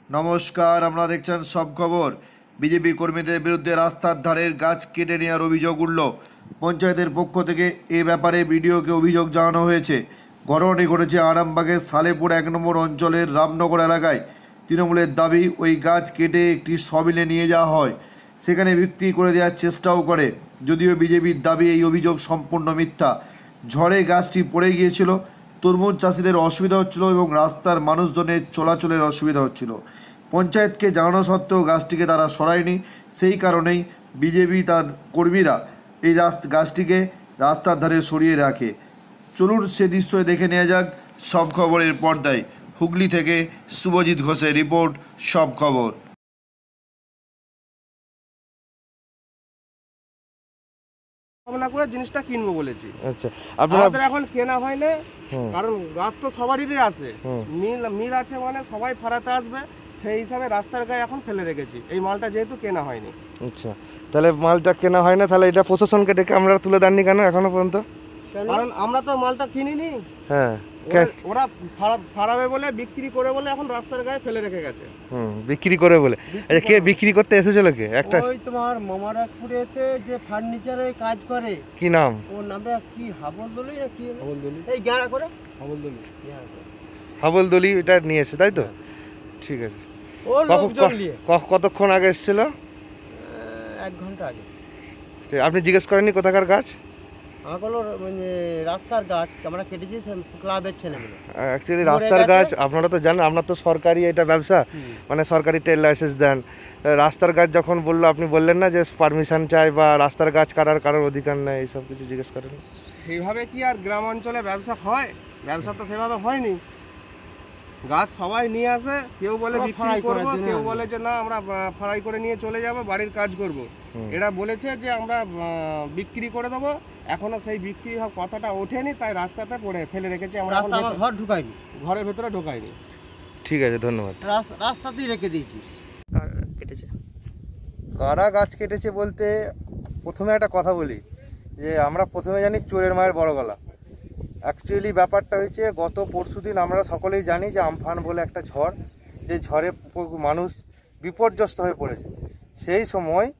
নমস্কার, আপনারা দেখছেন সব খবর। বিজেপি কর্মীদের বিরুদ্ধে রাস্তার ধারের গাছ কেটে নেওয়ার অভিযোগ উঠল। পঞ্চায়েতের পক্ষ থেকে এ ব্যাপারে বিডিওকে অভিযোগ জানানো হয়েছে। ঘটনাটি ঘটেছে আরামবাগের সালেপুর 1 নম্বর অঞ্চলের রামনগর এলাকায়। তৃণমূলের দাবি, ওই গাছ কেটে একটি সমিলে নিয়ে যাওয়া হয়, সেখানে বিক্রি করে দেওয়ার চেষ্টাও করে। যদিও বিজেপির দাবি এই অভিযোগ সম্পূর্ণ মিথ্যা। ঝড়ে গাছটি পড়ে গিয়েছিল, তরমুজ চাষিদের অসুবিধা হচ্ছিল এবং রাস্তার মানুষজনের চলাচলের অসুবিধা হচ্ছিল। পঞ্চায়েতকে জানানো সত্ত্বেও গাছটিকে তারা সরায়নি। সেই কারণেই বিজেপি তার কর্মীরা এই গাছটিকে রাস্তার ধারে সরিয়ে রাখে। চলুন সে দৃশ্য দেখে নেওয়া যাক সব খবরের পর্দায়। হুগলি থেকে শুভজিৎ ঘোষের রিপোর্ট, সব খবর। ভাবনা করে জিনিসটা কিনবো বলেছি। আচ্ছা, আমাদের এখন কেনা হয় না, কারণ গাছ তো সবারই আছে। মিল আছে মানে সবাই ফাড়াতে আসবে, সেই হিসাবে রাস্তার গায়ে এখন ফেলে রেখেছি। এই মালটা যেহেতু কেনা হয়নি। আচ্ছা, তাহলে মালটা কেনা হয় না, তাহলে এটা প্রশাসনকে ডেকে আমরা তুলে দেননি কেন এখনো পর্যন্ত? কারণ আমরা তো মালটা কিনিনি। হ্যাঁ, ওরা ফাড়াবে বলে, বিক্রি করে বলে এখন রাস্তার গায়ে ফেলে রেখে গেছে। বিক্রি করে বলে। আচ্ছা, কে বিক্রি করতে এসেছিল? কে? একটা ওই তোমার মামারাপুরেতে যে ফার্নিচারে কাজ করে, কি নাম? ওর নামটা কি, হাবলদলি না কি? হাবলদলি, এই গ্যারা করে হাবলদলি। হাবলদলি এটা নিয়ে এসে, তাই তো? ঠিক আছে। ও লোকজন নিয়ে কতক্ষণ আগে এসেছিল? 1 ঘন্টা আগে। আপনি জিজ্ঞেস করেননি কোথাকার গাছ? আমাগুলো মানে রাস্তার গাছ আমরা কেটেছি, ক্লাবের ছেলেমেয়ে। অ্যাকচুয়ালি রাস্তার গাছ আপনারা তো জানেন, আপনার তো সরকারি এটা ব্যবসা, মানে সরকারি ট্রেড লাইসেন্স দেন। রাস্তার গাছ যখন বললো, আপনি বললেন না যে পারমিশন চাই বা রাস্তার গাছ কাটার কারোর অধিকার নেই, এইসব কিছু জিজ্ঞেস করেন? সেইভাবে কি আর গ্রাম অঞ্চলে ব্যবসা হয়? ব্যবসা তো সেভাবে হয়নি। গাছ সবাই নিয়ে আসে, কেউ বলে বিক্রি করবো, কেউ বলে যে না আমরা ফ্রাই করে নিয়ে চলে যাব, বাড়ির কাজ করব। এরা বলেছে যে আমরা বিক্রি করে দেবো, এখনো সেই বিক্রি কথাটা ওঠেনি, তাই রাস্তাতে পড়ে ফেলে রেখেছি। আমরা ঘর ঢুকাইনি, ঘরের ভেতরে ঢোকাইনি। ঠিক আছে, ধন্যবাদ। রাস্তাতেই রেখে দিয়েছি। কারা গাছ কেটেছে বলতে, প্রথমে একটা কথা বলি যে আমরা প্রথমে জানি চোরের মায়ের বড় গলা। অ্যাকচুয়ালি ব্যাপারটা হয়েছে, গত পরশুদিন আমরা সকলেই জানি যে আমফান বলে একটা ঝড়, যে ঝড়ে মানুষ বিপর্যস্ত হয়ে পড়েছে। সেই সময়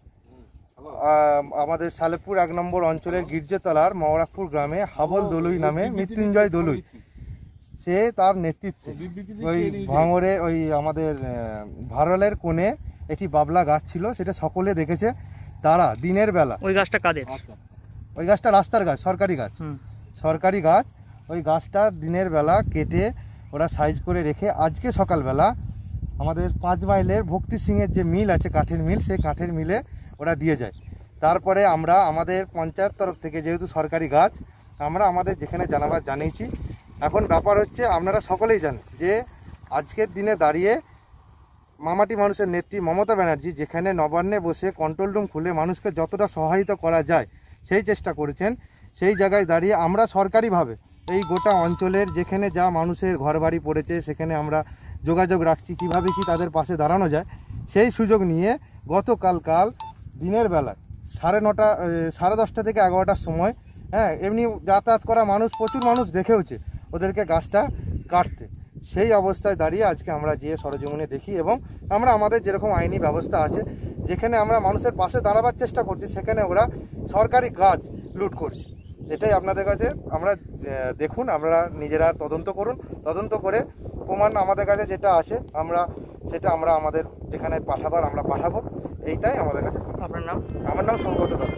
আমাদের সালেপুর 1 নম্বর অঞ্চলের গির্জতলার মওরাকপুর গ্রামে হাবল দলুই নামে মৃত্যুঞ্জয় দলুই, সে তার নেতৃত্বে ওই ভাঙরে ওই আমাদের ভারলের কোণে একটি বাবলা গাছ ছিল, সেটা সকলে দেখেছে। তারা দিনের বেলা, ওই গাছটা কাদের? ওই গাছটা রাস্তার গাছ, সরকারি গাছ, সরকারি গাছ। ওই গাছটা দিনের বেলা কেটে ওরা সাইজ করে রেখে আজকে সকালবেলা আমাদের 5 মাইলের ভক্তি সিংয়ের যে মিল আছে, কাঠের মিল, সেই কাঠের মিলে ওরা দিয়ে যায়। তারপরে আমরা আমাদের পঞ্চায়েত তরফ থেকে, যেহেতু সরকারি গাছ, আমরা আমাদের যেখানে জানাবার জানিয়েছি। এখন ব্যাপার হচ্ছে, আপনারা সকলেই জানেন যে আজকের দিনে দাঁড়িয়ে মামাটি মানুষের নেত্রী মমতা ব্যানার্জি যেখানে নবান্নে বসে কন্ট্রোল রুম খুলে মানুষকে যতটা সহায়তা করা যায় সেই চেষ্টা করেছেন, সেই জায়গায় দাঁড়িয়ে আমরা সরকারিভাবে এই গোটা অঞ্চলের যেখানে যা মানুষের ঘরবাড়ি পড়েছে সেখানে আমরা যোগাযোগ রাখছি কীভাবে কি তাদের পাশে দাঁড়ানো যায়। সেই সুযোগ নিয়ে গতকাল দিনের বেলায় 9:30 সাড়ে 10টা থেকে 11টার সময়, এমনি যাতায়াত করা মানুষ, প্রচুর মানুষ দেখেওছে ওদেরকে গাছটা কাটতে। সেই অবস্থায় দাঁড়িয়ে আজকে আমরা যেয়ে সরজমিনে দেখি এবং আমরা আমাদের যেরকম আইনি ব্যবস্থা আছে, যেখানে আমরা মানুষের পাশে দাঁড়াবার চেষ্টা করছি, সেখানে ওরা সরকারি গাছ লুট করছে। এটাই আপনাদের কাছে আমরা দেখুন, আপনারা নিজেরা তদন্ত করুন, তদন্ত করে প্রমাণ আমাদের কাছে যেটা আছে সেটা আমরা আমাদের যেখানে পাঠাবার আমরা পাঠাবো। এইটাই আমাদের কাছে। আপনার নাম? আমার নাম সৌগত দত্ত।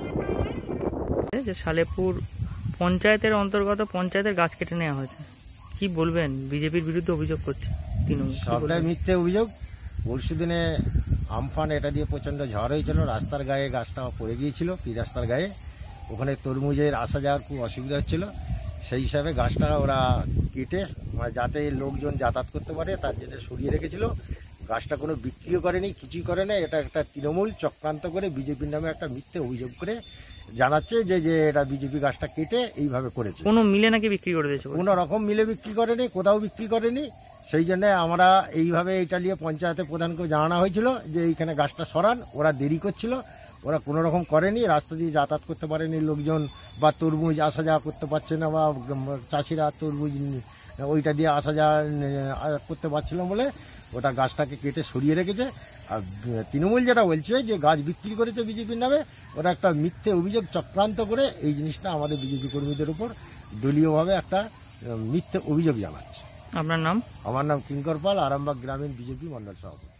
যে সালেপুর পঞ্চায়েতের অন্তর্গত পঞ্চায়েতের গাছ কেটে নেওয়া হয়েছে, কি বলবেন? বিজেপির বিরুদ্ধে অভিযোগ করছে তৃণমূল। সবটাই মিথ্যে অভিযোগ। পরশু দিনে আমফান এটা দিয়ে প্রচণ্ড ঝড় হয়েছিল, রাস্তার গায়ে গাছটা পড়ে গিয়েছিল, পি রাস্তার গায়ে। ওখানে তরমুজের আসা যাওয়ার খুব অসুবিধা হচ্ছিল, সেই হিসাবে গাছটা ওরা কেটে যাতে লোকজন যাতায়াত করতে পারে তার জন্য সরিয়ে রেখেছিল। গাছটা কোনো বিক্রিও করেনি, কিছুই করে না। এটা একটা তৃণমূল চক্রান্ত করে বিজেপির নামে একটা মিথ্যে অভিযোগ করে জানাচ্ছে যে এটা বিজেপি গাছটা কেটে এইভাবে করেছে। কোনো মিলে নাকি বিক্রি করে দিয়েছে? কোনো রকম মিলে বিক্রি করেনি, কোথাও বিক্রি করেনি। সেই জন্য আমরা এইভাবে এটা নিয়ে পঞ্চায়েতের প্রধানকে জানানো হয়েছিল যে এইখানে গাছটা সরান। ওরা দেরি করছিল, ওরা কোনো রকম করেনি। রাস্তা দিয়ে যাতায়াত করতে পারেনি লোকজন, বা তরমুজ আসা যাওয়া করতে পারছে না, বা চাষিরা তরমুজ ওইটা দিয়ে আসা যাওয়া করতে পারছিল বলে ওটা গাছটাকে কেটে সরিয়ে রেখেছে। আর তৃণমূল যেটা বলছে যে গাছ বিক্রি করেছে বিজেপির নামে, ওটা একটা মিথ্যে অভিযোগ চক্রান্ত করে এই জিনিসটা আমাদের বিজেপি কর্মীদের উপর দলীয়ভাবে একটা মিথ্যে অভিযোগ জানাচ্ছে। আপনার নাম? আমার নাম কিঙ্কর পাল, আরামবাগ গ্রামীণ বিজেপি মণ্ডল সভাপতি।